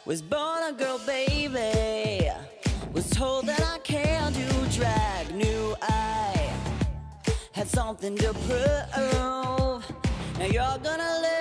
Was born a girl, baby. Was told that I can't do drag. Knew I had something to prove. Now you're gonna live